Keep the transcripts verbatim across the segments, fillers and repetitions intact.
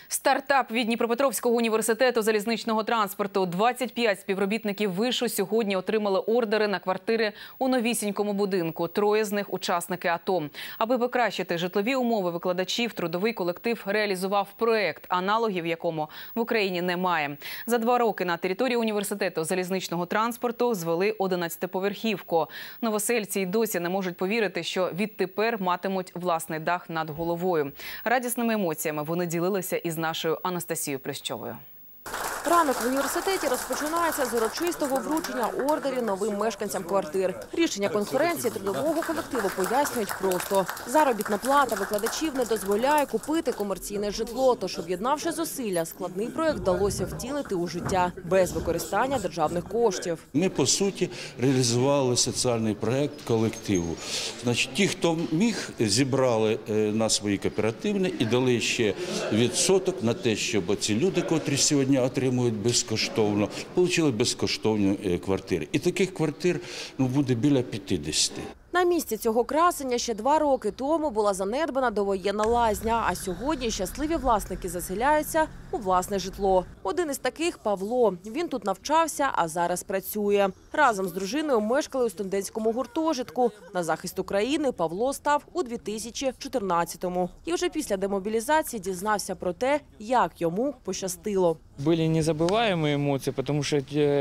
Стартап від Дніпропетровського університету залізничного транспорту. двадцять п'ять співробітників вишу сьогодні отримали ордери на квартири у новісінькому будинку. Троє з них – учасники АТО. Аби покращити житлові умови викладачів, трудовий колектив реалізував проєкт, аналогів якому в Україні немає. За два роки на території університету залізничного транспорту звели одинадцятиповерхівку. Новосельці й досі не можуть повірити, що відтепер матимуть власний дах над головою. Радісними емоціями вони ділилися із нашою Анастасією Плющовою. Ранок в університеті розпочинається з урочистого вручення ордерів новим мешканцям квартир. Рішення конференції трудового колективу пояснюють просто. Заробітна плата викладачів не дозволяє купити комерційне житло, тож, об'єднавши зусилля, складний проєкт вдалося втілити у життя без використання державних коштів. Ми, по суті, реалізували соціальний проєкт колективу. Значить, ті, хто міг, зібрали на свої кооперативні і дали ще відсоток на те, щоб ці люди, котрі сьогодні отримують безкоштовно, отримали безкоштовні квартири. І таких квартир ну, буде біля п'ятдесяти. На місці цього красення ще два роки тому була занедбана довоєнна лазня, а сьогодні щасливі власники заселяються у власне житло. Один із таких – Павло. Він тут навчався, а зараз працює. Разом з дружиною мешкали у студентському гуртожитку. На захист України Павло став у дві тисячі чотирнадцятому. І вже після демобілізації дізнався про те, як йому пощастило. Были незабываемые эмоции, потому что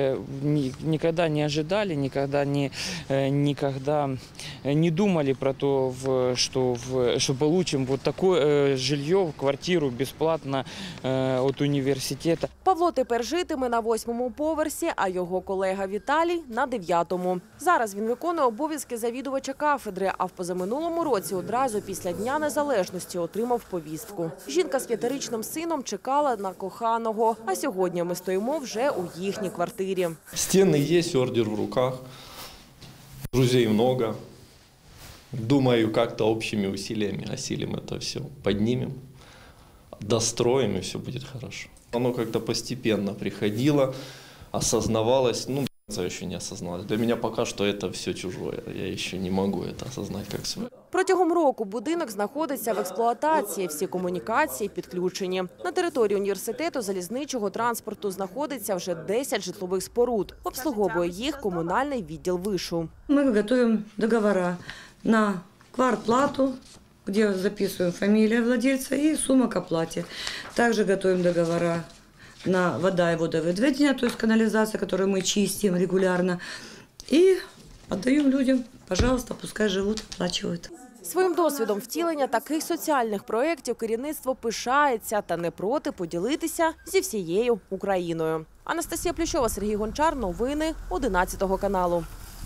никогда не ожидали, никогда не, никогда не думали про то, что, что получим вот такое жилье, квартиру бесплатно от університету. Павло тепер житиме на восьмому поверсі, а його колега Віталій – на дев'ятому. Зараз він виконує обов'язки завідувача кафедри, а в позаминулому році одразу після Дня Незалежності отримав повістку. Жінка з п'ятирічним сином чекала на коханого, а сьогодні ми стоїмо вже у їхній квартирі. Стіни є, ордер в руках, друзей много. Думаю, как-то общими усилиями осилим это все, поднимем, достроим, и все будет хорошо. Оно как-то постепенно приходило, осознавалось, ну, это еще не осознавалось. Для меня пока что это все чужое, я еще не могу это осознать как свое. Протягом року будинок знаходиться в експлуатації, всі комунікації підключені. На території університету залізничного транспорту знаходиться вже десять житлових споруд. Обслуговує їх комунальний відділ вишу. Ми готуємо договори на квартплату, где записываем фамилия владельца и сумма к оплате. Также готовим договора на вода и водовыдведение, то есть канализация, которую мы чистим регулярно, и отдаем людям, пожалуйста, пускай живут, оплачивают. Своїм досвідом втілення таких соціальних проєктів керівництво пишається та не проти поділитися зі всією Україною. Анастасія Плющова, Сергій Гончар. Новини одинадцятого каналу.